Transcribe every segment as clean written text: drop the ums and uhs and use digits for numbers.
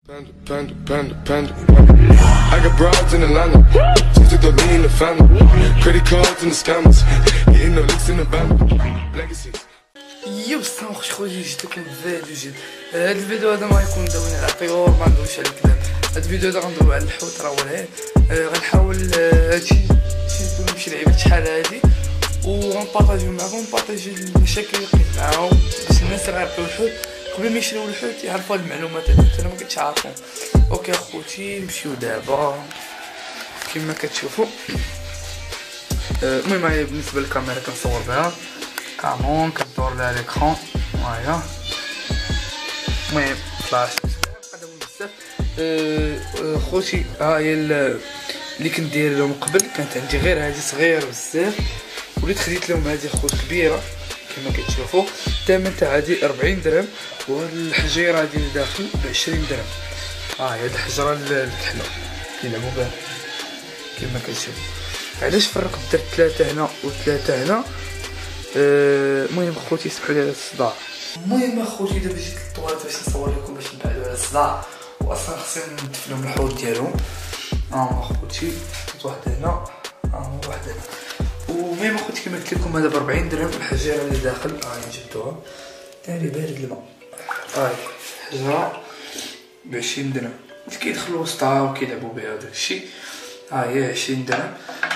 Panda. I got broads in Atlanta. Just took the lean in the family. Credit cards and the scammers. Getting no licks in the band. Legacies. يو السلام خويا جيت لكم بفيديو جديد. هاد الفيديو هذا ما يكون داوين على طيور، ما ندويش على الكلام. هاد الفيديو هذا غندوي على الحوت راه ولاد. غنحاول هادشي نمشي لعيبات شحال هادي وغنبارطاجيو معاكم، نبارطاجي المشاكل اللي لقيت معاهم باش الناس اللي غيربيو الحوت قبل ما يشريو الحوت يعرفوا هاد المعلومات هادي حتى انا ما كنتش عارفهم. اوكي اخوتي نمشيو دابا كما كتشوفوا. المهم هاهي بالنسبه للكاميرا كنصور بها كانون، كدور لها ليكرون هاهي. المهم فلاش قدام بزاف. خوتي ها هي اللي كنت داير لهم قبل، كانت عندي غير هذه صغيره بزاف، وليت خديت لهم هذه خوت كبيره كما كتشوفوا. الثمن تاع هذه 40 درهم، وهاد الحجيره هذه اللي داخل ب 20 درهم. هي هاد الحجره الحلوه كيلعبوا بها كما كتشوفوا. علاش فرقت درت 3 هنا و3 هنا؟ المهم خوتي سمحوا لي على الصداع. المهم اخوتي دابا جيت للطواليت باش نصور لكم باش نبعدوا على الصداع، واصلا خصني ندفن لهم الحوض ديالهم. اخوتي كنت واحد هنا واحد هنا. المهم اخوتي كما قلت لكم هذا ب 40 درهم. الحجيره اللي داخل جبتوها تاني بارد الماء. الحجره ب 20 درهم، كيدخلوا وسطها وكيلعبوا بها داكشي. هي 20 درهم.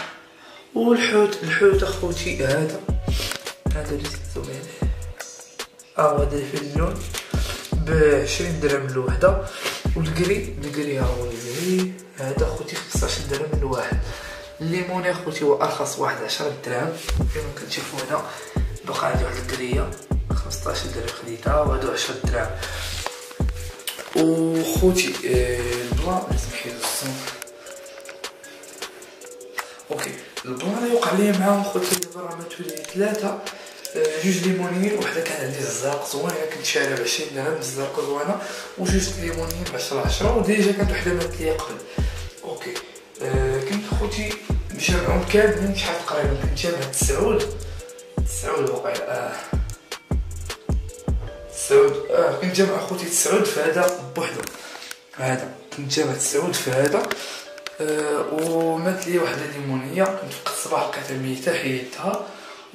والحوت اخوتي هذا اللي تكتبوا عليه هذا في اللون ب 20 درهم الوحده. والكري ها هو الكري هذا اخوتي 15 درهم الواحد. الليمون اخوتي هو ارخص واحد 10 درهم كما كتشوفوا هنا. بقى عندي واحد الكريه 15 درهم خديتها، وهادو 10 درهم. وخوتي البلا لازم نحيدو الصنف. اوكي البلا يوقع ليا معاهم خوتي دابا راه ماتوا لي 3 جوج ليمونيين. وحده كان عندي الزرق زوينه كنت شاريها ب 20 درهم الزرقه زوينه، وجوج ليمونيين ب 10 وديجا كانت وحده مات ليا قبل. اوكي كنت خوتي مجمعهم كاملين شحال تقريبا كنت جامع 9 وقيلا كنت جامع اخوتي 9 في هذا بوحدو. كنت جامع 9 في هذا. ومات لي واحده ليمونيه كنت في الصباح لقيتها ميته حيدتها،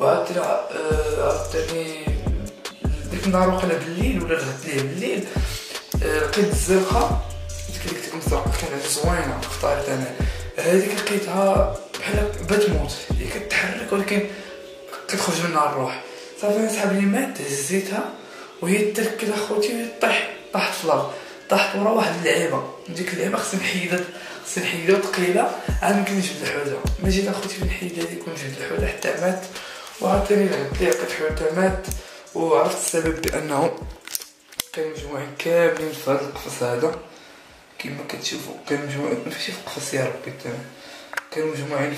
عاوتاني ديك النهار وقيلا بالليل ولا غدت ليه بالليل لقيت الزرقاء ديك اللي كنت مزرقه كانت زوينه اختاريت انا. هذيك لقيتها بحال بتموت، هي كتحرك ولكن كتخرج منها الروح. صافي نسحب لي مات هزيتها وهي تركل اخوتي طاحت في الارض، طاحت ورا واحد اللعيبه. ديك اللعيبه خصني نحيدها ثقيله عاد يمكن نجبد الحوته. ما جيت اخوتي نحيد هذيك ونجبد الحوته حتى مات، وعاوتاني لعبت ليه لقيت حوته مات. وعرفت السبب بانه كانوا مجموعين كاملين في هذا القفص هذا كما كتشوفوا. كانوا مجموعين ماشي في القفص يا ربي، كانوا مجموعين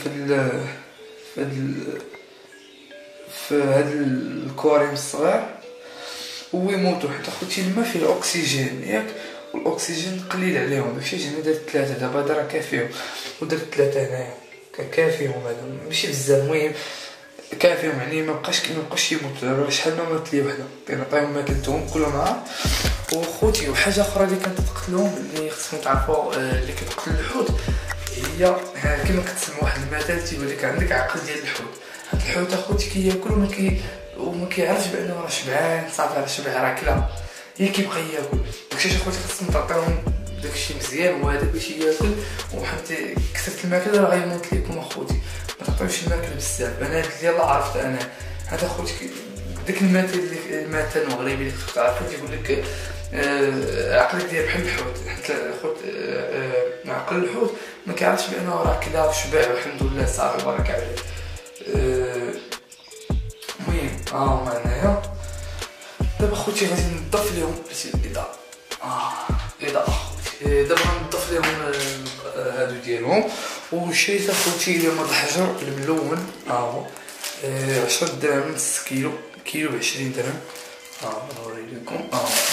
في هذا الكواريم الصغير ويموتوا حيت اخوتي الماء فيه الاكسجين ياك، والاكسجين قليل عليهم. داكشي جاني درت 3 دابا راه كافيهم، ودرت 3 هنايا كان كافيهم. هذا ماشي بزاف، المهم كافيهم يعني ما بقاش يموتوا. شحال ما مات لي وحده كنعطيهم ماكلتهم كل نهار. وخوتي وحاجه اخرى اللي كانت تقتلهم اللي خصكم تعرفوا اللي كتقتل الحوت هي كما كتسمع واحد المثل تيقول لك عندك عقل ديال الحوت. هاد الحوت اخوتي كياكل وما كيعرفش بانه راه شبعان، صافي راه شبع راه كلا هي كيبقى ياكل. داكشي اخوتي خصكم تعطيوهم داكشي مزيان وهذا باش ياكل. وحتى كثرت الماكله راه غيموت لكم اخوتي، ما تعطيوش الماكله بزاف. انا هاد يلاه عرفت انا هذا اخوتي داك المثل المغربي اللي كنت عارفه تيقول لك عقلك ديال بحال الحوت. حتى الحوت عقل الحوت ما كيعرفش بانه راه كلا وشبع والحمد لله صافي بركه عليه. المهم هنايا دابا خوتي غادي نضيف لهم الاضاءه اخوتي. دابا غنضيف لهم هادو ديالهم. وشريت اخوتي اليوم هاد الحجر الملون هو 10 درهم نص كيلو ب 20 درهم. نوري لكم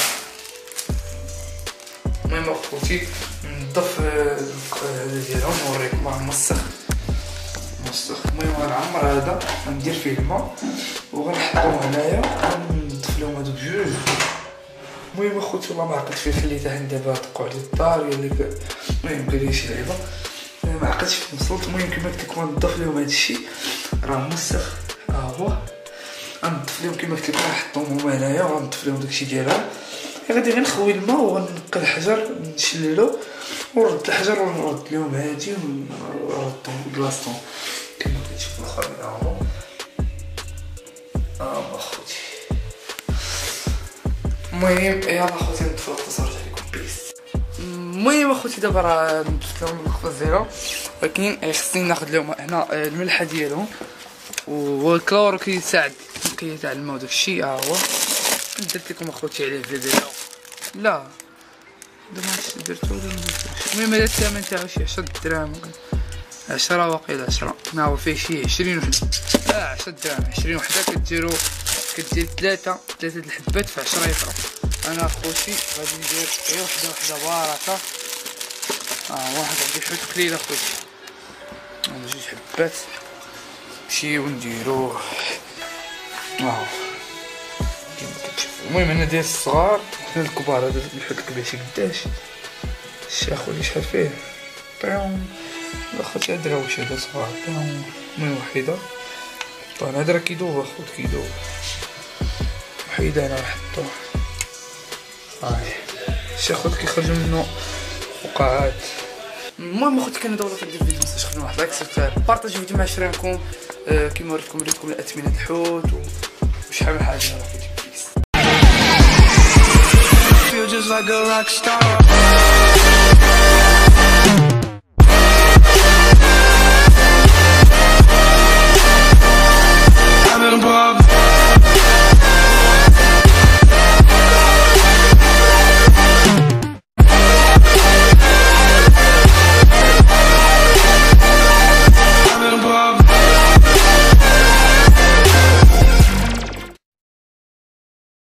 المهم اخوتي نضيف هذا ديالهم نوريكم راه موسخ. المهم غنعمر هذا غندير فيه الماء وغنحطو هنايا ونضيف لهم هادوك جوج. المهم اخوتي والله ما عقلت فيه، خليته عند دابا طبقوا على الدار المهم قال لي شي لعبه ما عقلتش فين وصلت. المهم كما قلت لكم نضيف لهم هذا الشيء راه موسخ، ها هو غنضيف لهم كما قلت لكم نحطهم هما هنايا وغنضيف لهم داكشي ديالها. غادي غير نخوي الماء وغنقي الحجر نشللو ونرد الحجر ونرد لهم هادي ونردهم بلاصتهم كما كتشوفوا الاخرين. اخوتي المهم يلا اخوتي ندخلو تصورت عليكم بيس. المهم اخوتي دابا راه درت لهم القفص ديالهم، ولكن خصني ناخذ لهم هنا الملحه ديالهم والكلور كيساعد تنقيه تاع الماء وداكشي. ها هو درت لكم اخوتي عليه فيديو. لا دابا هادشي درتو ولا مدرتوش. المهم هذا الثمن تاعو شي 10 دراهم 10 واقيلا 10. ها هو فيه شي 20 وحده 10 دراهم 20 وحده كدير 3 الحبات في 10 يطرو. انا اخوتي غادي ندير غير وحده باركه. واحد غادي يحط قليل اخوتي، انا 2 حبات نمشيو ونديروه. كما كتشوفوا المهم انا داير الصغار حنا الكبار. هذا نحط الكبير شي قداش الشيخ ولي شحال فيه طيهم اخوتي. هاد راه واش هذا صغار طيهم من وحده. طبعا هذا راه كيدوب اخوت كيدوب وحيد انا نحطوه. الشيخ خوت كيخرجوا منه فقاعات. المهم اخوتي كان هذا هو الفيديو. متنساوش تخليو واحد لايك بارطاجيو الفيديو مع شريككم. كيما وريتكم الاثمنه الحوت وشحال من حاجه اخوتي. Feel just like a rock star.